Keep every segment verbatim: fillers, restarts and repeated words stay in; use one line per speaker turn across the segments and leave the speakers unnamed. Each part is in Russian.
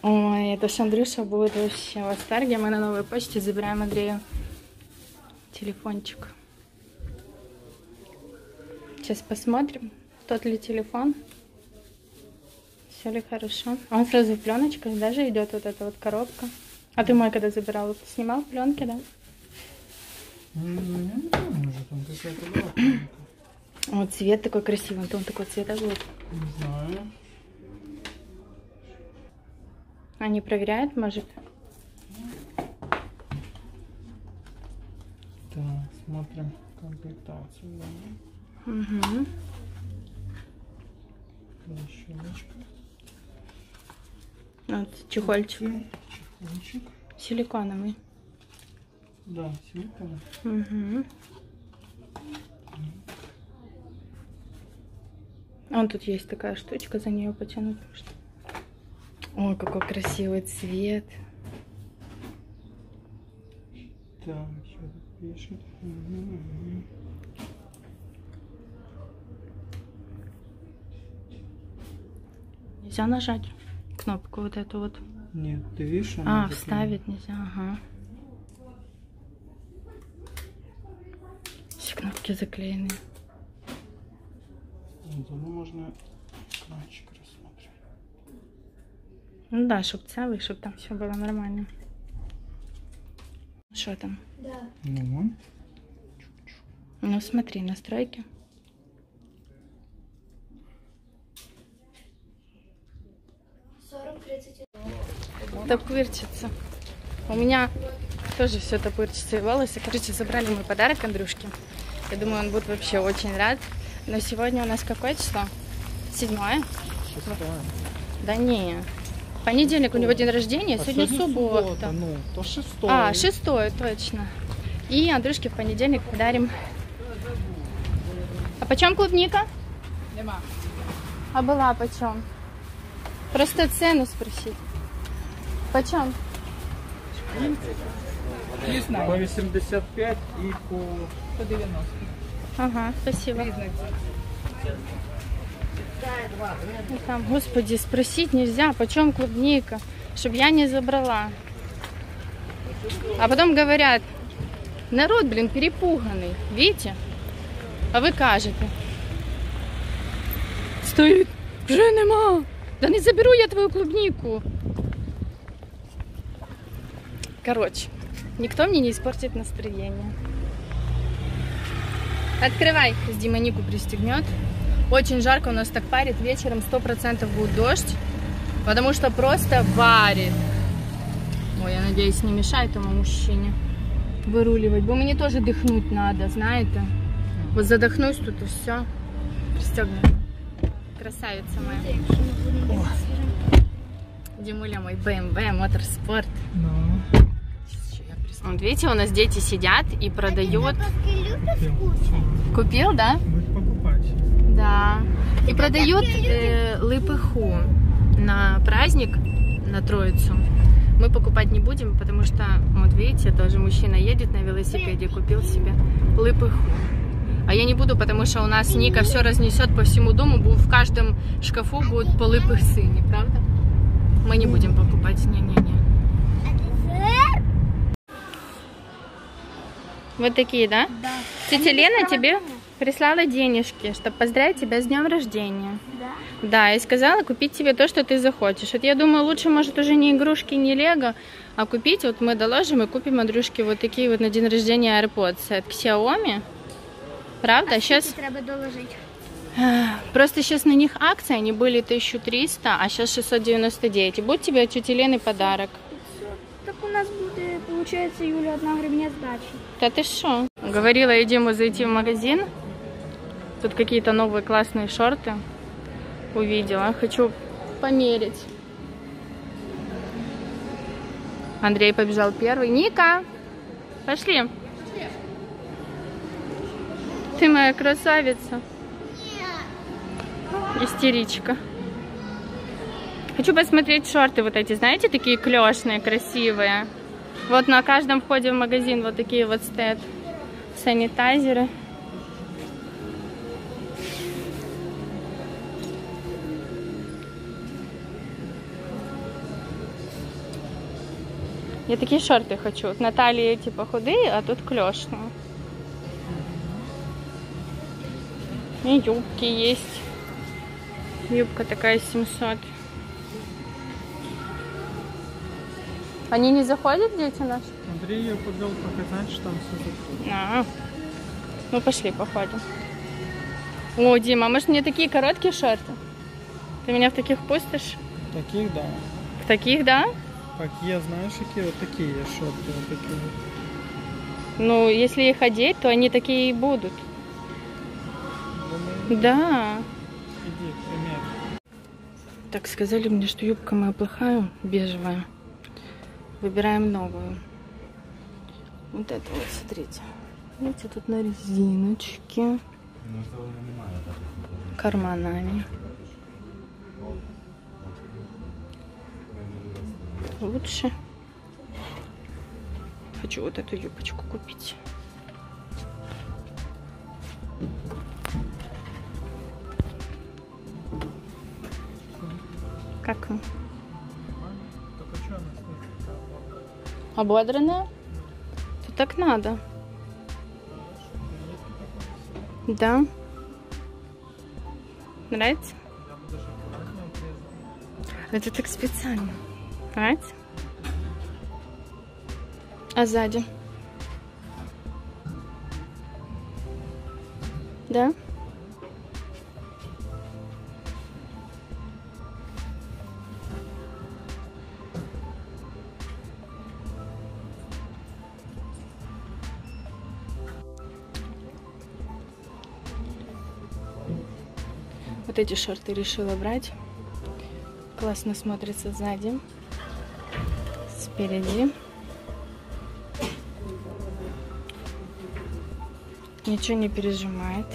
Ой, это ж Андрюша будет вообще в восторге. Мы на новой почте забираем Андрею телефончик. Сейчас посмотрим, тот ли телефон. Все ли хорошо. Он сразу в пленочках, даже идет вот эта вот коробка. А ты мой когда забирал, ты снимал пленки, да?
Ну, я не помню, уже там какая-то была пленка.
Вот цвет такой красивый, он такой цвета будет.
Не знаю.
Они проверяют, может?
Так, смотрим комплектацию. Да.
Угу.
Щелочка.
Вот чехольчик.
Чехольчик.
Силиконовый.
Да, силиконовый.
Угу. Вон тут есть такая штучка, за нее потянуть можно. Ой, какой красивый цвет.
Так, что тут пишет? Угу, угу.
Нельзя нажать кнопку вот эту вот.
Нет, ты видишь?
А, вставить нельзя, ага. Все кнопки заклеены.
Ну, можно экранчик рассмотреть.
Ну да, чтоб целый, чтоб там все было нормально. Что там?
Да.
Ну,
Ну смотри, настройки.
сорок тридцать.
Топырчится. У меня тоже все топырчится и волосы. Короче, забрали мой подарок Андрюшке. Я думаю, он будет вообще очень рад. Но сегодня у нас какое число? Седьмое?
шестое.
Да не. Понедельник у него день рождения,
А
сегодня,
сегодня
суббота.
суббота, ну, то шестое.
А, шестое, точно. И Андрюшке в понедельник подарим. А почем клубника?
Нема.
А была почем? Просто цену спросить. Почем?
Не знаю.
По восемьдесят пять и по...
По девяносто.
Ага, спасибо.
Признак.
Ну, там, господи, спросить нельзя, почем клубника, чтобы я не забрала. А потом говорят, народ, блин, перепуганный, видите? А ви кажете, стоїть, вже нема, да не заберу я твою клубнику. Короче, никто мне не испортит настроение. Открывай, с Димонику пристегнет. Очень жарко, у нас так парит, вечером сто процентов будет дождь, потому что просто варит. Ой, я надеюсь, не мешает этому мужчине выруливать, бо мне тоже дыхнуть надо, знаете. Вот задохнусь тут и все. Пристегнут. Красавица моя. О. Димуля мой бэ эм вэ Моторспорт.
Ну.
Вот видите, у нас дети сидят и продают.
Купил.
Купил, да?
Будет покупать.
Да. И продают э, лыпыху на праздник, на Троицу. Мы покупать не будем, потому что, вот видите, тоже мужчина едет на велосипеде, купил себе лыпыху. А я не буду, потому что у нас Ника все разнесет по всему дому, в каждом шкафу будет по лыпыхсы, не правда? Мы не будем покупать, не-не-не. Вот такие, да?
Да.
Тетя Лена тебе прислала денежки, чтобы поздравить тебя с днем рождения.
Да.
Да, и сказала купить тебе то, что ты захочешь. Вот я думаю, лучше, может, уже не игрушки, не лего, а купить, вот мы доложим и купим Андрюшке вот такие вот на день рождения AirPods от Xiaomi. Правда?
А
сейчас
треба доложить.
просто сейчас на них акции, они были тысяча триста, а сейчас шестьсот девяносто девять. И будет тебе от тети Лены подарок.
Так у нас будет, получается, Юля, одна гривня сдачи.
Да ты шо? Говорила я Диму зайти в магазин. Тут какие-то новые классные шорты увидела. Хочу померить. Андрей побежал первый. Ника, пошли. Ты моя красавица. Истеричка. Хочу посмотреть шорты вот эти, знаете, такие клешные, красивые. Вот на каждом входе в магазин вот такие вот стоят санитайзеры. Я такие шорты хочу. Вот на талии типа худые, а тут клешные. И юбки есть. Юбка такая семьсот. Они не заходят, дети наши?
Андрей ее повел показать, что там все закрыто.
А, ну пошли, походим. О, Дима, а может мне такие короткие шорты? Ты меня в таких пустишь?
Таких, да.
В таких, да?
Как я, знаешь, какие вот такие шорты, вот такие.
Ну, если их одеть, то они такие и будут.
Думаю,
Да.
иди, пример.
Так, сказали мне, что юбка моя плохая, бежевая. Выбираем новую. Вот это вот, смотрите. Видите, тут на резиночке. Карманами. Лучше. Хочу вот эту юбочку купить. Как вам?
Только что она стоит?
Ободранная? То так надо. Да. Нравится?
Я бы даже аккуратнее отрезал.
Это так специально. Нравится? А сзади? Да? Вот эти шорты решила брать. Классно смотрится сзади, спереди. Ничего не пережимает.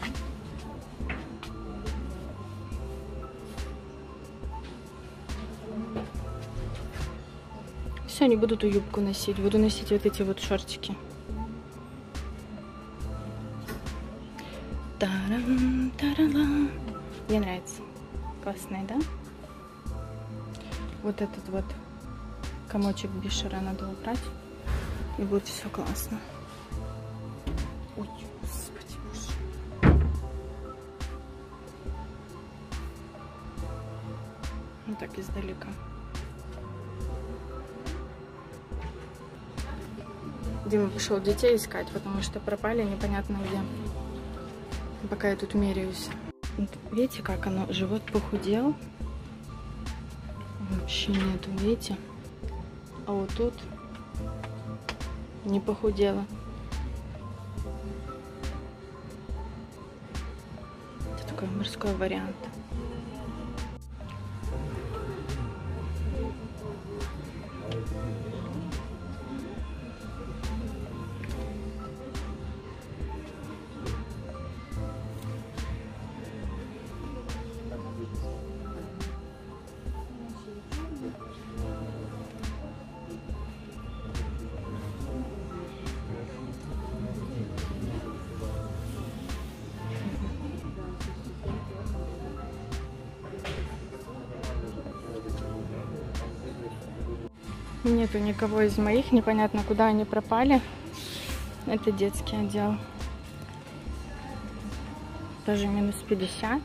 Все, не буду ту юбку носить, буду носить вот эти вот шортики. Тарам, тарала. Мне нравится. Классная, да? Вот этот вот комочек бишера надо убрать, и будет все классно. Ой, господи, боже. Вот так издалека. Дима пошел детей искать, потому что пропали непонятно где. Пока я тут меряюсь. Вот видите, как оно, живот похудел. Вообще нету, видите? А вот тут не похудела. Это такой морской вариант. Нету никого из моих, непонятно, куда они пропали. Это детский отдел. Тоже минус пятьдесят.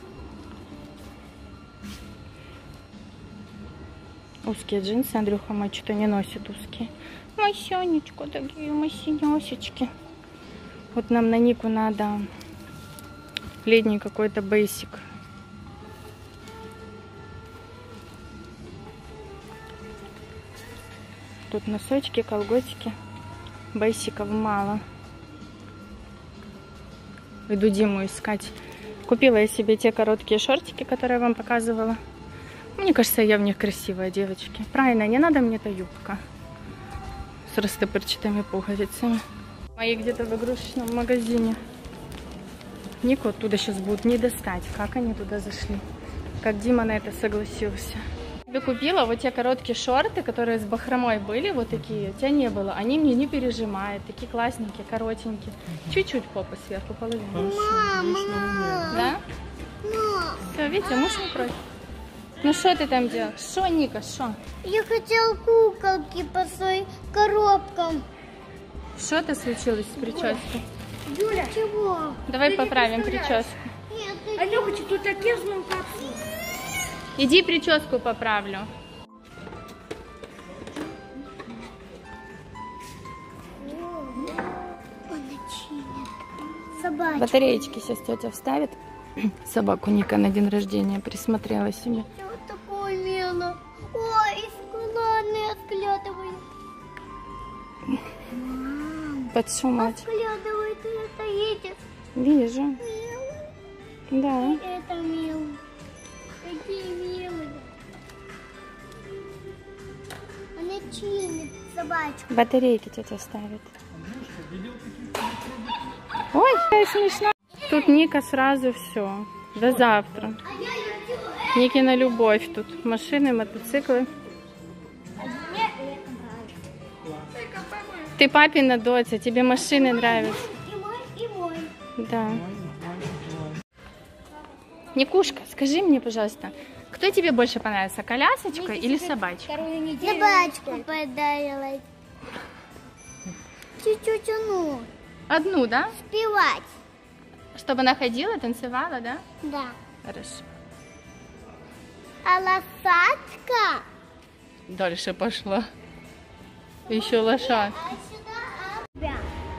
Узкие джинсы. Андрюха мой что-то не носит узкие. Масенечка, такие масенёсечки. Вот нам на Нику надо летний какой-то бейсик. Тут носочки, колготики. Бейсиков мало. Иду Диму искать. Купила я себе те короткие шортики, которые я вам показывала. Мне кажется, я в них красивая, девочки. Правильно, не надо мне эта юбка с растопырчатыми пуговицами. Мои где-то в игрушечном магазине. Нику оттуда сейчас будут не достать. Как они туда зашли? Как Дима на это согласился. Я купила вот те короткие шорты, которые с бахромой были, вот такие, у тебя не было. Они мне не пережимают, такие классненькие, коротенькие. Чуть-чуть попа сверху, половину.
Хорошо,
Да? Все, видите, муж не против. Ну что ты там делал? Что, Ника, что?
Я хотел куколки по своим коробкам.
Что-то случилось с прической?
Юля, чего?
Давай поправим прическу.
Нет, ты... Алёха, тут такие капсулы.
Иди прическу поправлю.
Собачка.
Батареечки сейчас тетя вставит. Собаку Ника на день рождения присмотрела себе.
Что такое мило? Ой, шоколадные отглядывай.
Подшумать.
Отглядывай, ты это едешь.
Вижу.
Милый.
Да.
Это милый. Какие милые. Она чили, собачка.
Батарейки тетя ставит. Ой, какая смешная. Тут Ника сразу все. До завтра. Никина любовь тут. Машины, мотоциклы. Ты папина дочь, тебе машины нравятся.
И мой, и мой.
Да. Никушка, скажи мне, пожалуйста, кто тебе больше понравился, колясочка или собачка?
Собачку подарила. Чуть-чуть, ну,
Одну, да?
спевать.
Чтобы она ходила, танцевала, да?
Да.
Хорошо.
А лошадка?
Дальше пошла. Еще лошадь.
А сюда, а... Да.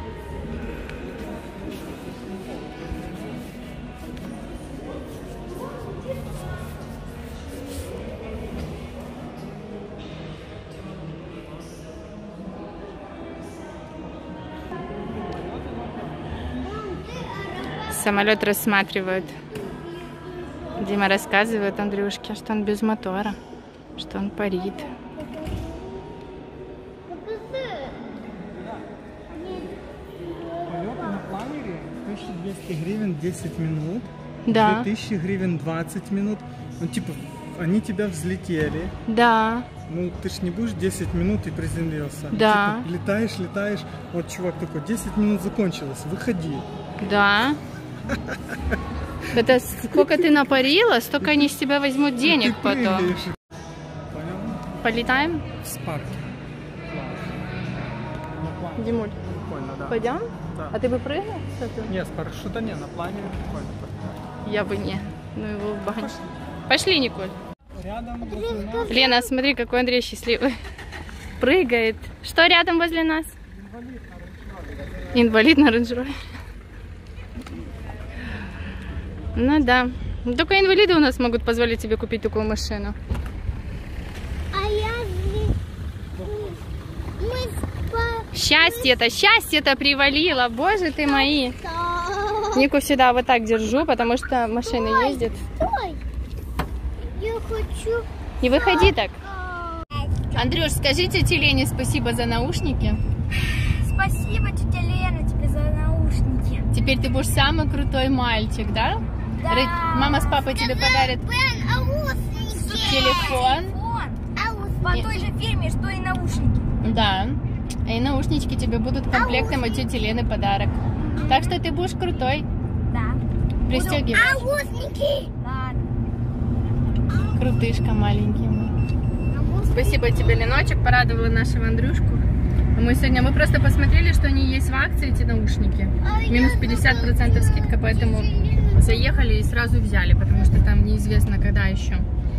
Самолет рассматривают. Дима рассказывает Андрюшке, что он без мотора, что он парит.
Полет на планере тысяча двести гривен десять минут.
Да.
две тысячи гривен двадцать минут. Ну, типа, они тебя взлетели.
Да.
Ну, ты ж не будешь десять минут и приземлился.
Да.
Типа, летаешь, летаешь. Вот чувак такой, десять минут закончилось, выходи.
Да. Это сколько ты напарила, столько они с тебя возьмут денег
Ты
потом.
прыгаешь. Понял?
Полетаем?
В спарке. На плане.
Димуль,
Прикольно, да.
пойдем?
Да.
А ты бы прыгнул?
Нет, с парашюта не, на плане прикольно.
Я бы не. Ну его в багаж. Пошли, Николь.
Рядом возле нас
Лена, смотри, какой Андрей счастливый. Прыгает. Что рядом возле нас? Инвалид на Range Rover. Ну да. Ну, только инвалиды у нас могут позволить себе купить такую машину.
А я здесь... Мы спа...
Счастье-то, счастье-то привалило. Боже ты мои. Нику всегда вот так держу, потому что машины ездят.
Стой! Я хочу...
Не выходи так. Андрюш, скажи тете Лене спасибо за наушники.
Спасибо, тетя Лена, тебе за наушники.
Теперь ты будешь самый крутой мальчик, да?
Да.
Ры- Мама с папой тебе подарят
Бен, наушники.
телефон.
Телефон. По той же фирме, что и наушники.
Да. И наушнички тебе будут комплектом от тети Лены подарок. Так что ты будешь крутой.
Да.
Пристегивай.
Наушники. Ладно.
Крутышка маленький мой. Спасибо тебе, Леночек, порадовала нашего Андрюшку. Мы сегодня, мы просто посмотрели, что они есть в акции, эти наушники. Минус пятьдесят процентов скидка, поэтому заехали и сразу взяли, потому что там неизвестно, когда еще.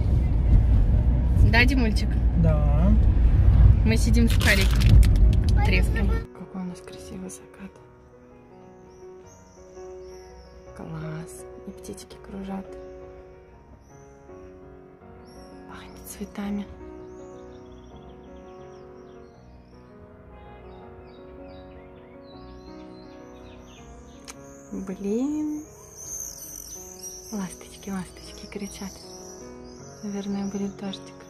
Да, Димульчик?
Да.
Мы сидим в сухарике, трескаем. Какой у нас красивый закат. Класс. И птички кружат. Пахнет цветами. Блин. Ласточки, ласточки кричат. Наверное, будет дождик.